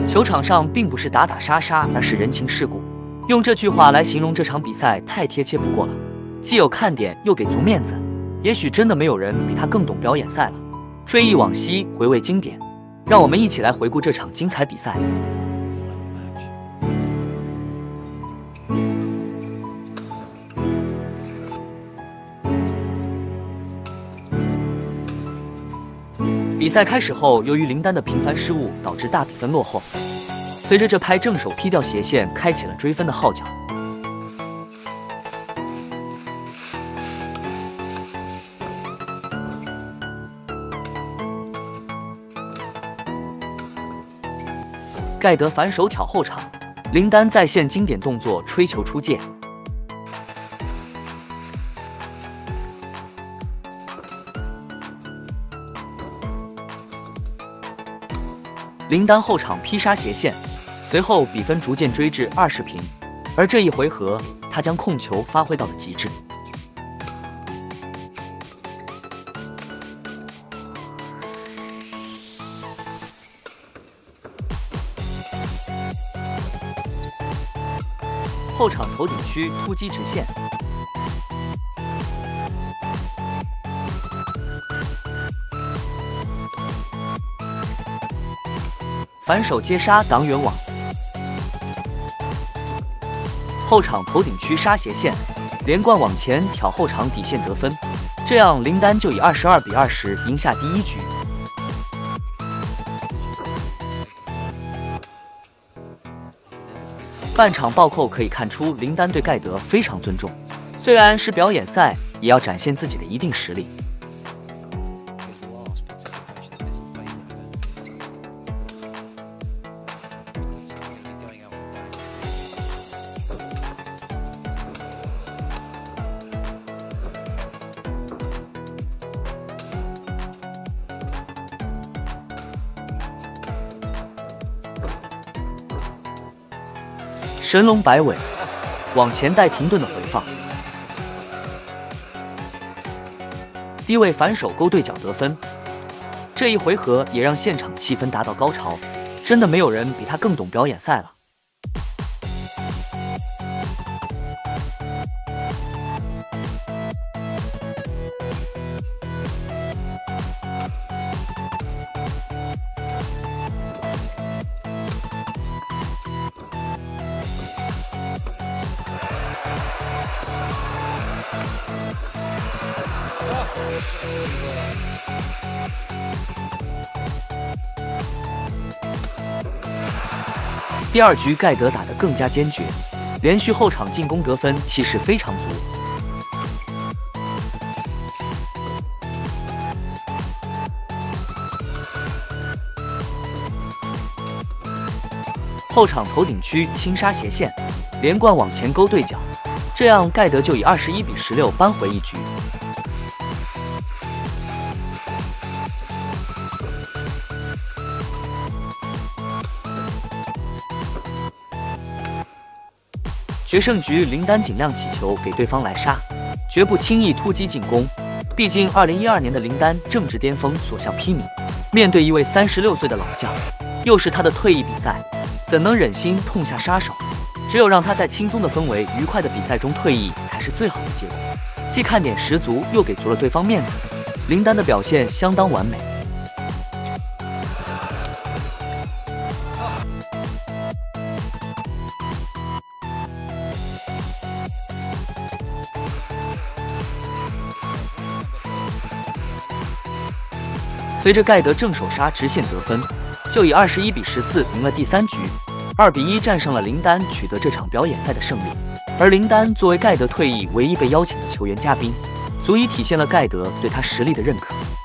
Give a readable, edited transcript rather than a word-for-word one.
球场上并不是打打杀杀，而是人情世故。用这句话来形容这场比赛太贴切不过了，既有看点，又给足面子。也许真的没有人比他更懂表演赛了。追忆往昔，回味经典，让我们一起来回顾这场精彩比赛。比赛开始后，由于林丹的频繁失误，导致大比分落后。随着这拍正手劈掉斜线，开启了追分的号角。盖德反手挑后场，林丹再现经典动作，吹球出界。林丹后场劈杀斜线，随后比分逐渐追至20平。而这一回合，他将控球发挥到了极致。后场头顶区突击直线，反手接杀挡远网，后场头顶区杀斜线，连贯往前挑后场底线得分，这样林丹就以22比20赢下第一局。半场暴扣可以看出林丹对盖德非常尊重，虽然是表演赛，也要展现自己的一定实力。神龙摆尾，往前带停顿的回放，低位反手勾对角得分。这一回合也让现场气氛达到高潮，真的没有人比他更懂表演赛了。第二局盖德打得更加坚决，连续后场进攻得分，气势非常足。后场头顶区轻杀斜线，连贯往前勾对角，这样盖德就以21比16扳回一局。决胜局，林丹尽量起球给对方来杀，绝不轻易突击进攻。毕竟2012年的林丹正值巅峰，所向披靡。面对一位36岁的老将，又是他的退役比赛，怎能忍心痛下杀手？只有让他在轻松的氛围、愉快的比赛中退役，才是最好的结果。既看点十足，又给足了对方面子，林丹的表现相当完美。随着盖德正手杀直线得分，就以21比14赢了第3局，2比1战胜了林丹，取得这场表演赛的胜利。而林丹作为盖德退役唯一被邀请的球员嘉宾，足以体现了盖德对他实力的认可。